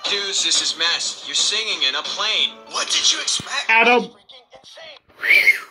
Dudes, this is mess. You're singing in a plane. What did you expect? Adam. Freaking insane.